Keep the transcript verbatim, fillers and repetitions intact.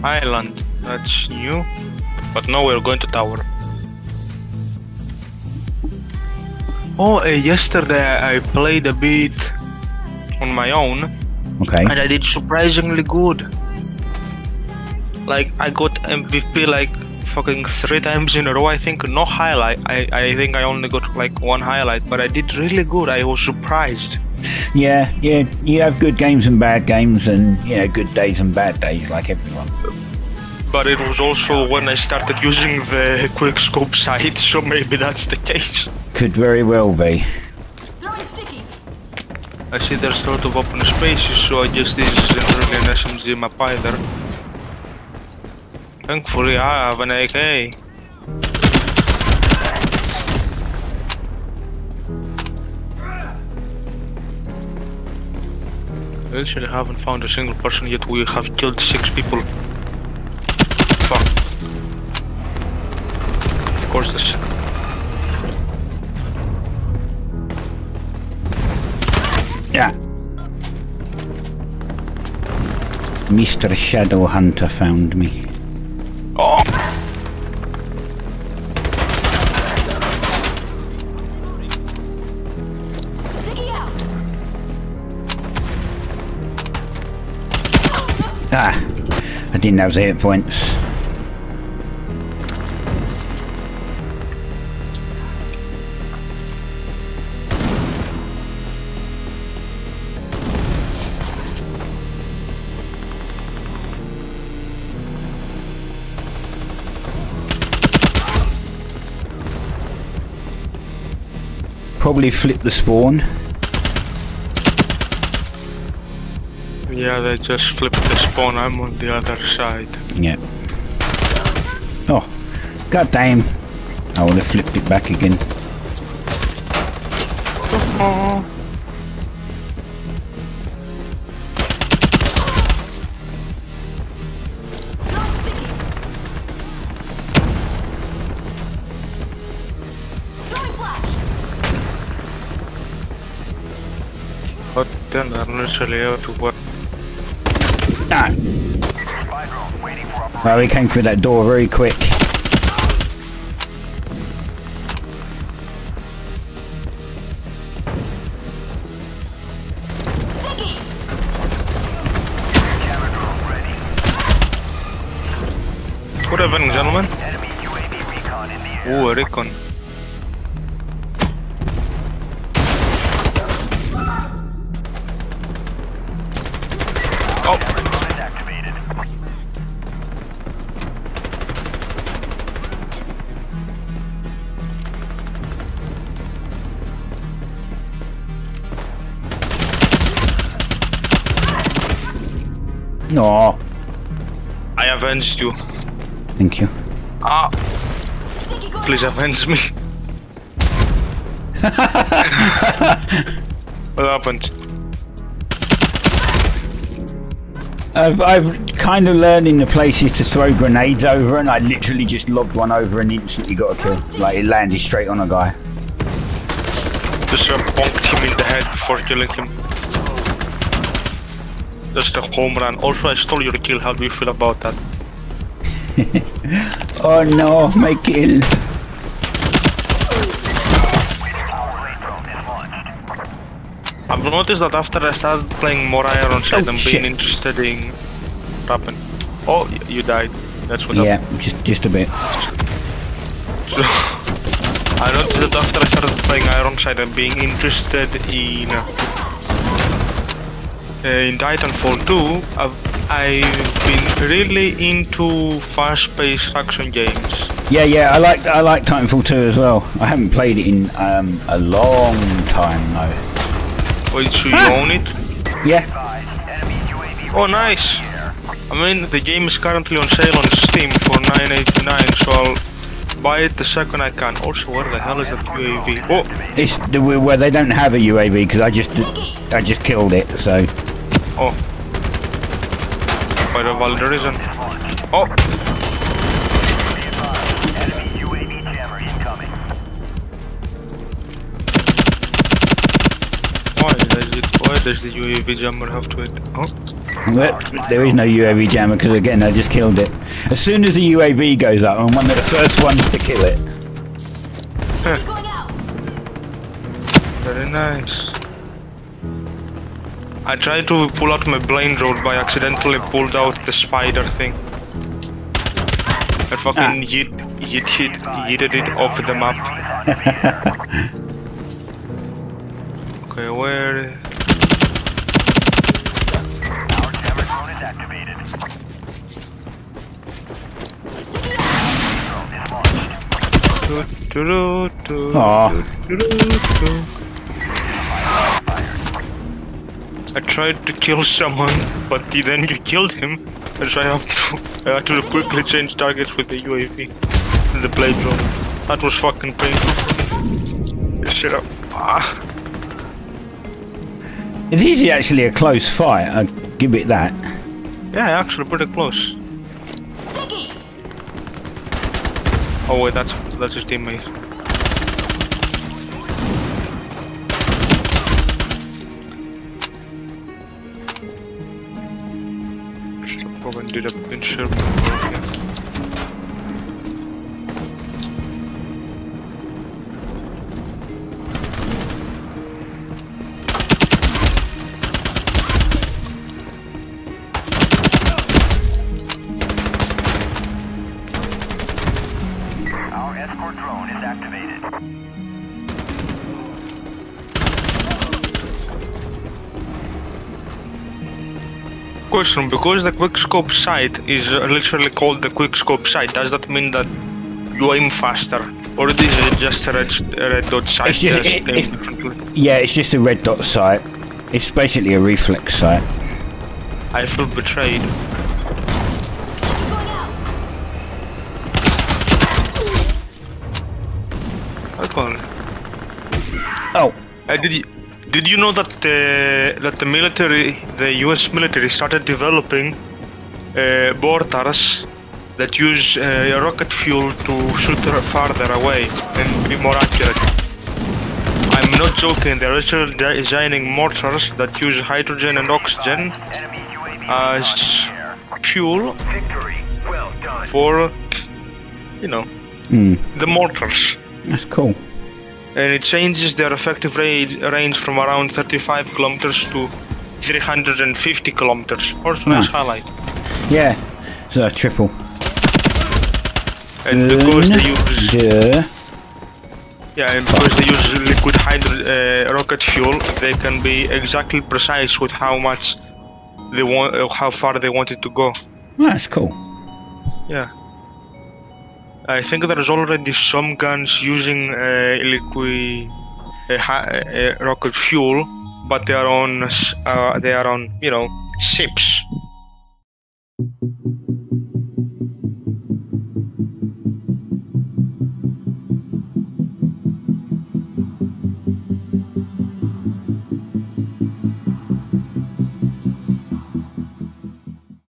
Island. That's new. But now we're going to tower. Oh, uh, yesterday I played a bit on my own. Okay. And I did surprisingly good. Like, I got M V P like fucking three times in a row, I think. No highlight. I, I think I only got like one highlight, but I did really good. I was surprised. Yeah, yeah, you have good games and bad games, and you know, good days and bad days, like everyone. But it was also when I started using the quick scope sight, so maybe that's the case. Could very well be. I see there's a lot of open spaces, so I guess this isn't really an S M G map either. Thankfully I have an A K. I actually haven't found a single person yet. We have killed six people. Fuck. Of course this. Yeah. Mister Shadow Hunter found me. Oh! Ah, I didn't have the hit points. Probably flip the spawn. Yeah, they just flipped the spawn. I'm on the other side. Yeah. Oh, god damn! I would have flipped it back again. Oh. But then they're literally out to work. Ah. Well, he came through that door very quick. Good evening, gentlemen. Ooh, a recon. Oh! No. I avenged you. Thank you. Ah! Please avenge me. What happened? I've, I've kind of learned in the places to throw grenades over, and I literally just lobbed one over and instantly got a kill. Like, it landed straight on a guy. Just uh, bonked him in the head before killing him. Just a home run. Also, I stole your kill. How do you feel about that? Oh no, my kill. I've noticed that after I started playing more Ironside, Oh, I'm shit. being interested in what happened. Oh, you died. That's what Yeah, happened. just just a bit. So, I noticed that after I started playing Ironside, I'm being interested in uh, in Titanfall two. I've, I've been really into fast-paced action games. Yeah, yeah, I like I like Titanfall two as well. I haven't played it in um, a long time though. Wait, so you Ah. own it? Yeah. Oh, nice! I mean, the game is currently on sale on Steam for nine eighty-nine, so I'll buy it the second I can. Also, where the hell is that U A V? Oh! It's the where they don't have a U A V because I just I just killed it. So. Oh. Quite a valid reason. Oh! Why is it quite there's the U A V jammer. Have to wait. Oh. Well, there is no U A V jammer because again I just killed it. As soon as the U A V goes up, I'm one of the first ones to kill it. Huh. Very nice. I tried to pull out my blind road, but I accidentally pulled out the spider thing. I fucking ah. yeet, yeet, yeet, yeeted it off the map. Okay, where? Our camera drone is activated. Drone is launched. Aww. I tried to kill someone, but then you killed him, and so I have to I had to quickly change targets with the U A V, the blade drone. That was fucking painful. Shut up. Ah. It is actually a close fight. I'll give it that. Yeah, actually pretty close. Oh wait, that's that's his teammate. Did a pinch here. Our escort drone is activated. Question, because the quickscope sight is uh, literally called the quickscope sight, does that mean that you aim faster? Or is it just a red, a red dot sight? It's just, just it, it's, yeah, it's just a red dot sight. It's basically a reflex sight. I feel betrayed. Okay. Oh. Uh, did you did you know that the that the military, the U S military, started developing uh, mortars that use uh, rocket fuel to shoot farther away and be more accurate? I'm not joking. They're actually designing mortars that use hydrogen and oxygen as fuel for, you know, mm. the mortars. That's cool. And it changes their effective range from around thirty-five kilometers to three hundred fifty kilometers. Also nice highlight. Yeah, so triple. And because they use yeah, yeah, and because they use liquid hydro uh, rocket fuel, they can be exactly precise with how much they want, uh, how far they want it to go. Oh, that's cool. Yeah. I think there's already some guns using uh, liquid uh, uh, rocket fuel, but they are on uh, they are on you know ships.